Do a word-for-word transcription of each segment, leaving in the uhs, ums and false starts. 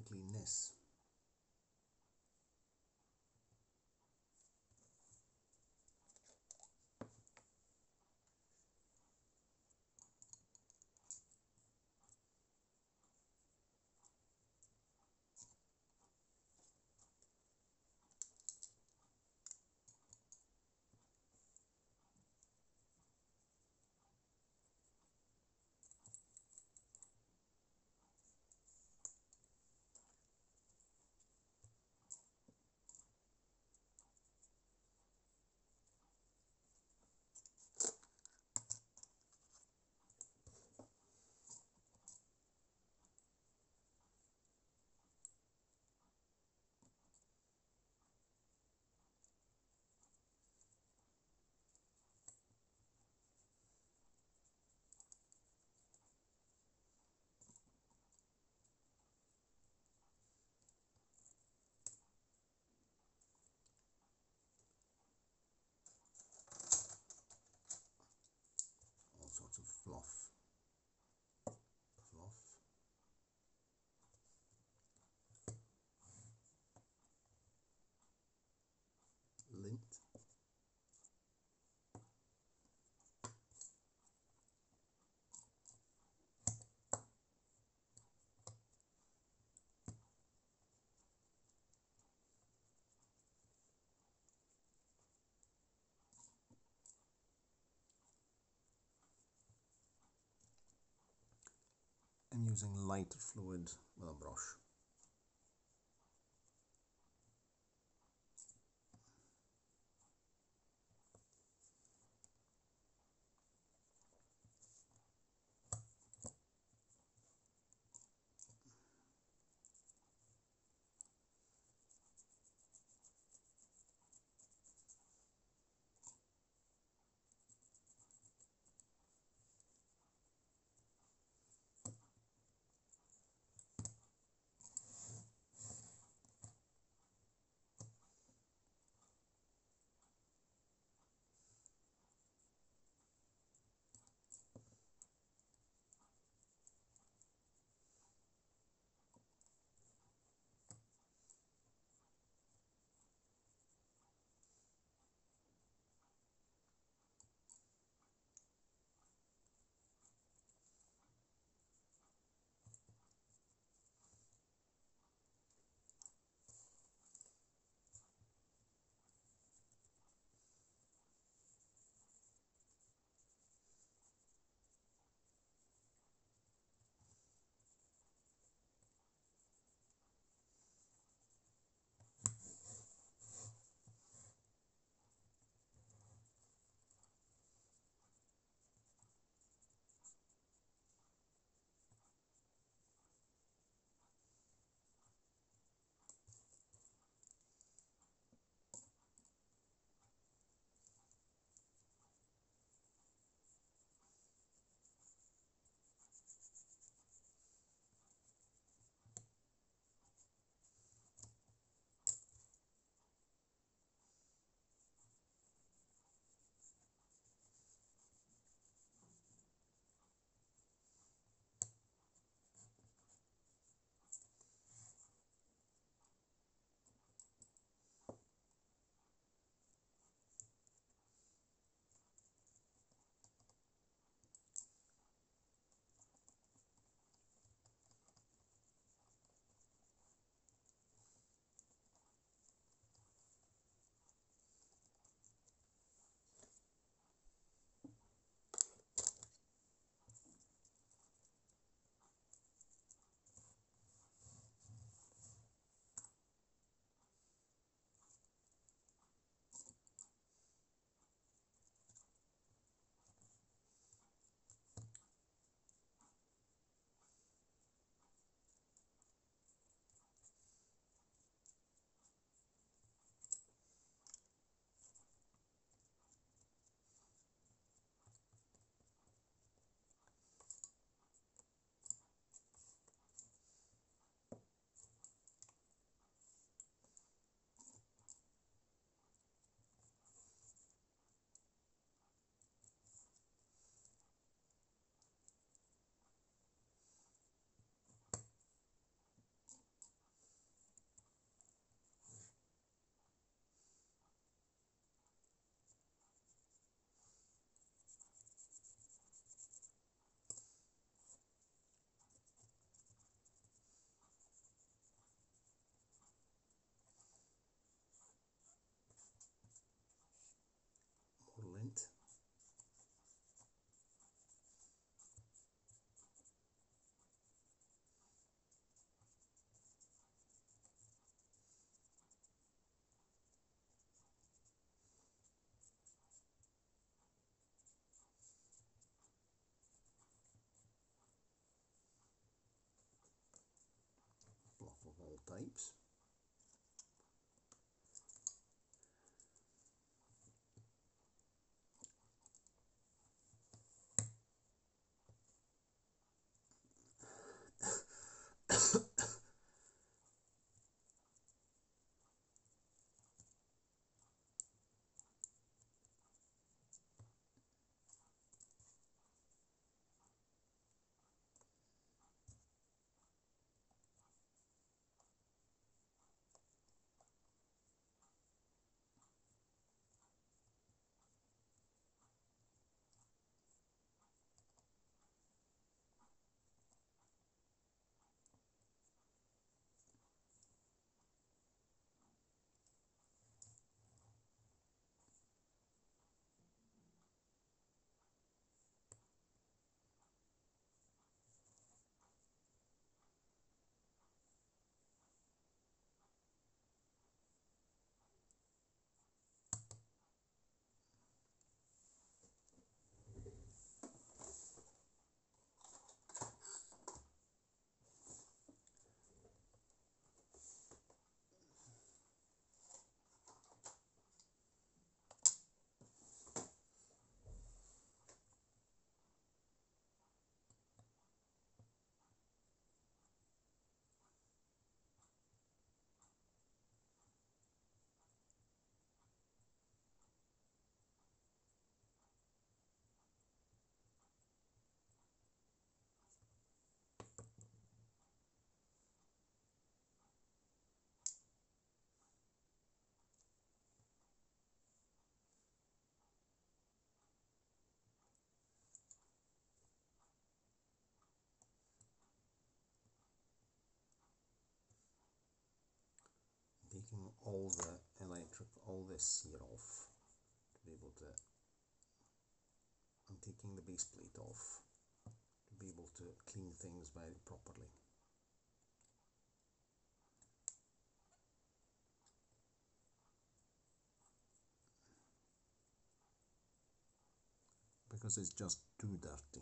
clean this. All sorts of fluff, fluff, lint, I'm using light fluid with a brush. all types. Taking all the electric, all this here off to be able to, I'm taking the base plate off to be able to clean things very properly. Because it's just too dirty.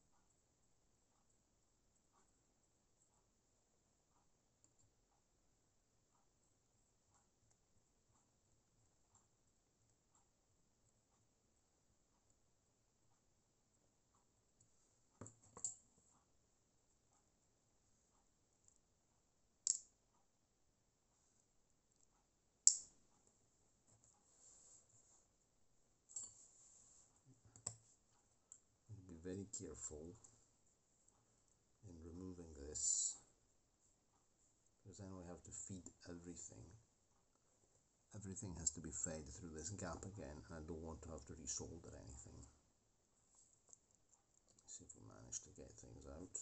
Be very careful in removing this, because then we have to feed everything. Everything has to be fed through this gap again, and I don't want to have to resolder anything. Let's see if we manage to get things out.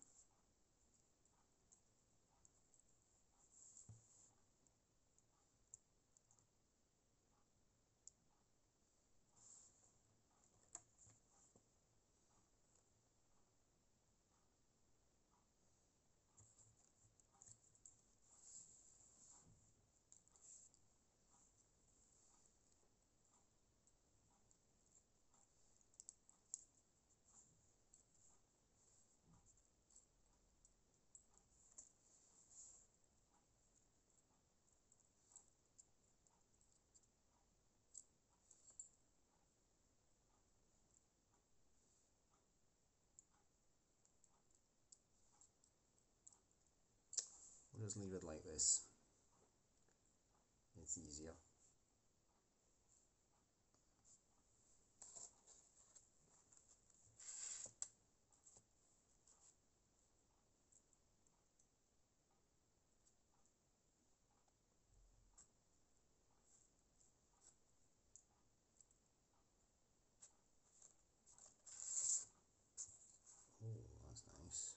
We'll just leave it like this. It's easier. Oh, that's nice.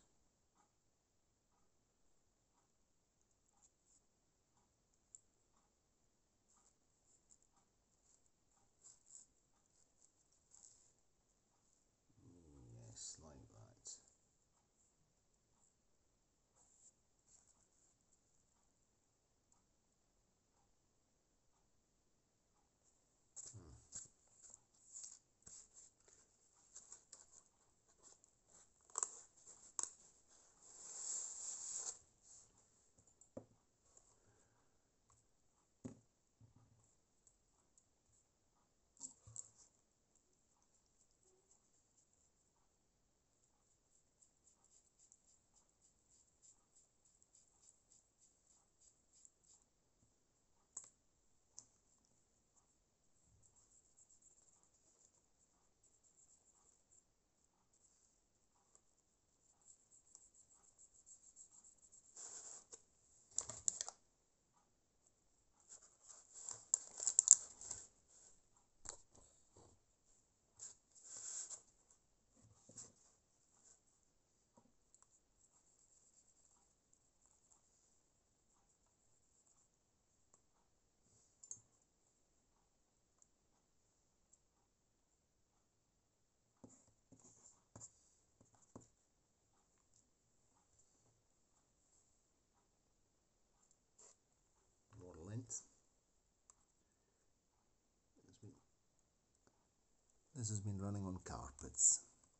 This has been running on carpets.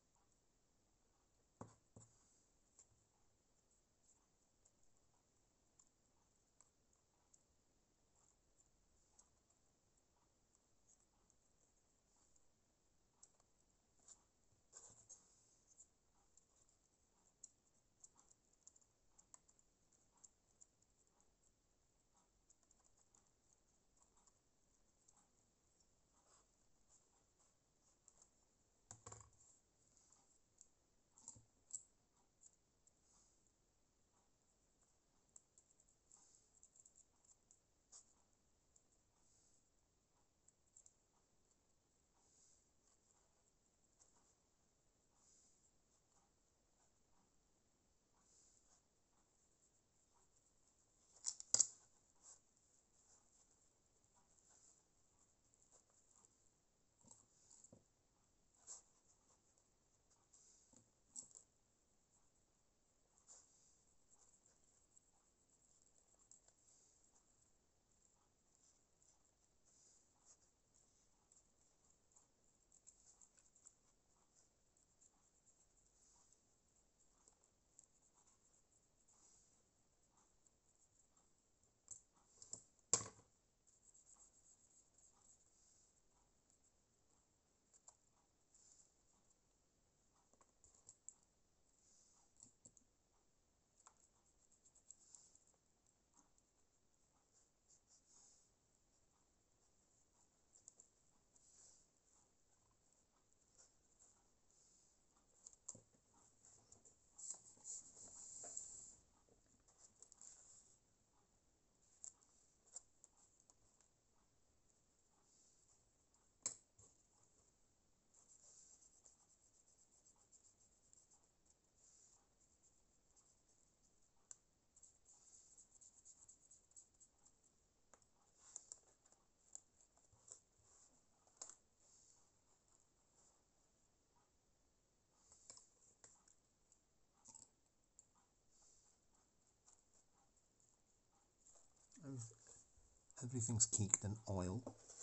Everything's caked in oil.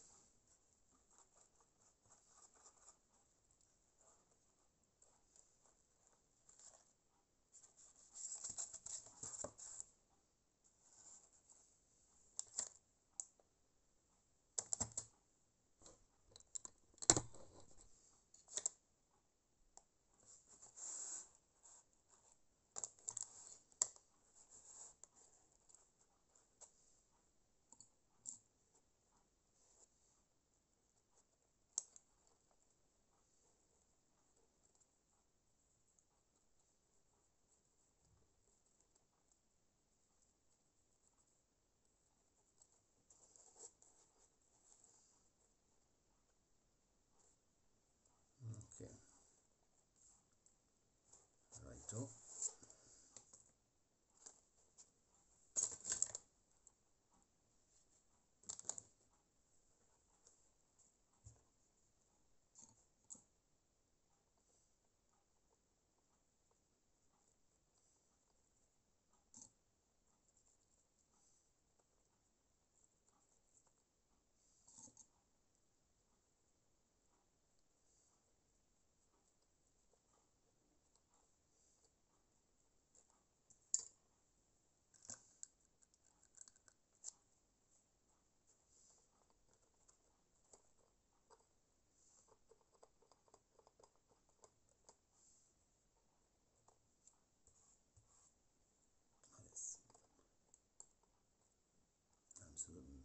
Okay. Righto. Yes. Absolutely.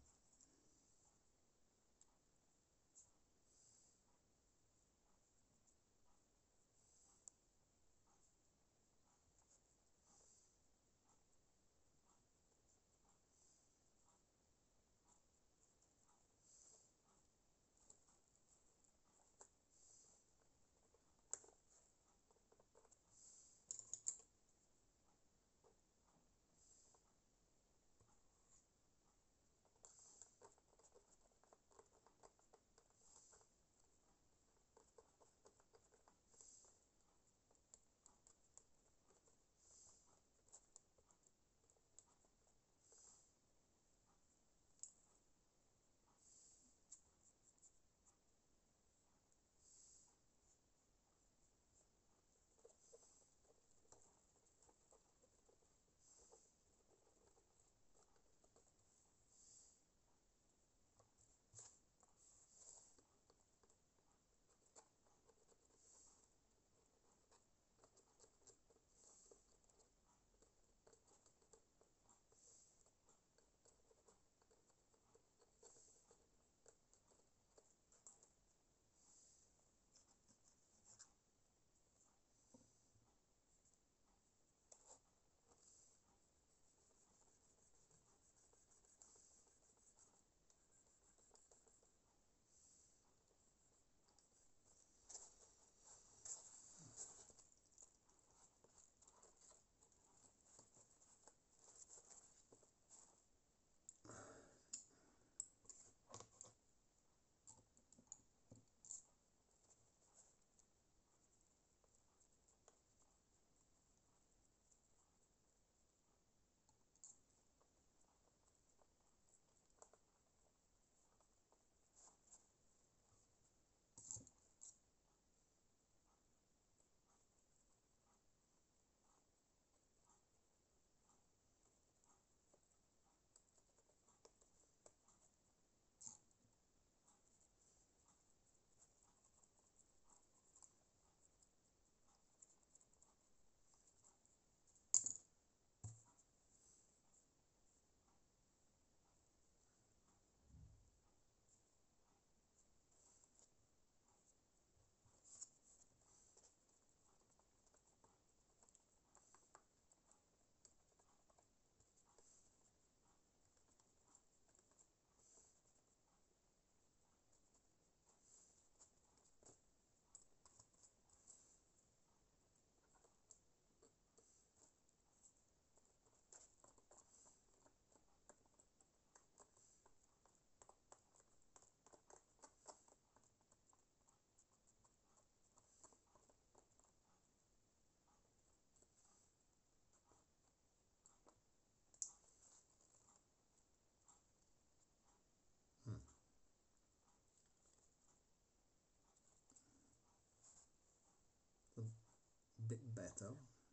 bit better.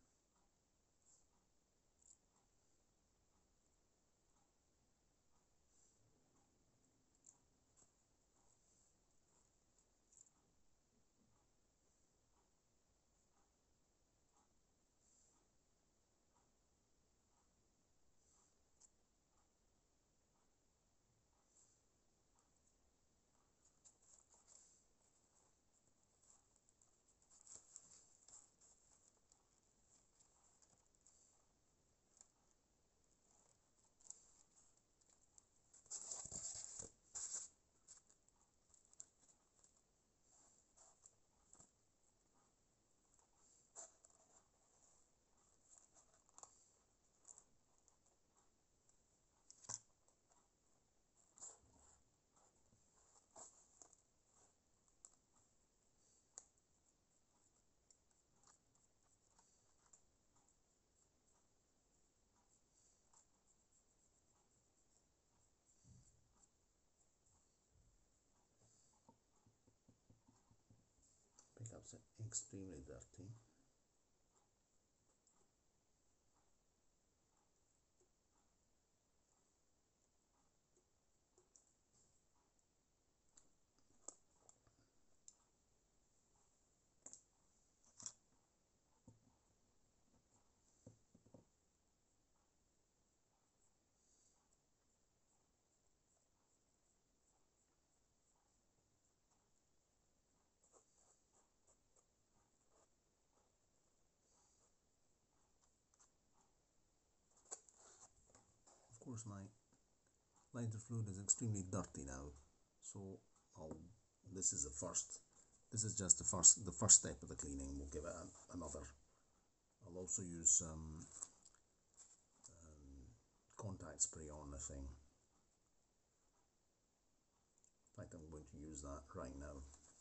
Pickups are extremely dirty. Of course, my lighter fluid is extremely dirty now, so I'll, this is the first, this is just the first, the first step of the cleaning. We'll give it a, another. I'll also use um, um, contact spray on the thing. In fact, I'm going to use that right now.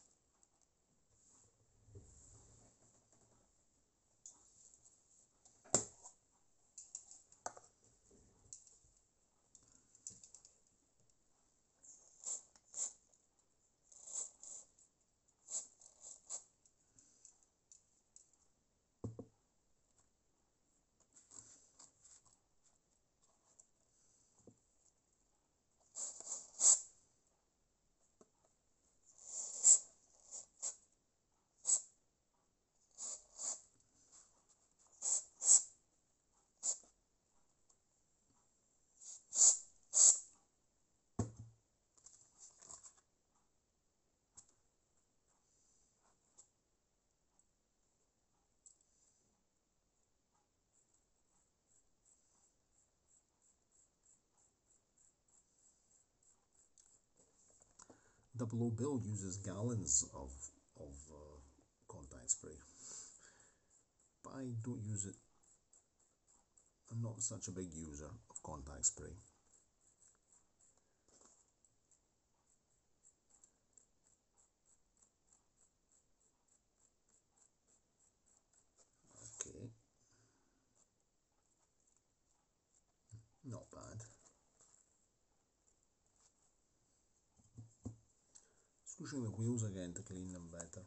Double O Bill uses gallons of, of uh, contact spray, but I don't use it. I'm not such a big user of contact spray. Okay, not bad. Squishing the wheels again to clean them better.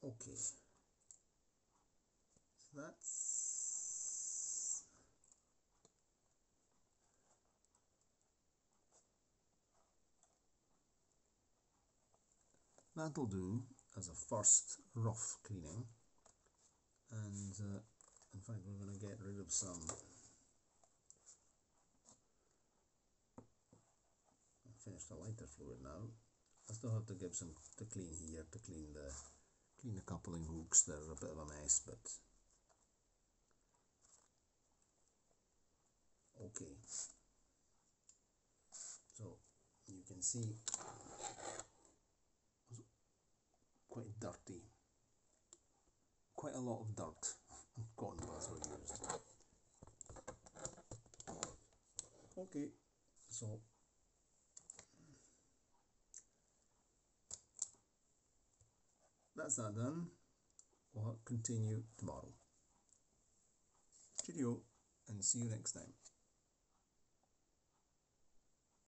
Okay, so that's that'll do as a first rough cleaning. And uh, in fact, we're going to get rid of some. I've finished the lighter fluid now. I still have to give some to clean here, to clean the clean the coupling hooks. They're a bit of a mess, but okay. So you can see quite dirty, quite a lot of dirt. Cotton buds were used. Okay, so that's that done. We'll continue tomorrow. Cheerio, and see you next time.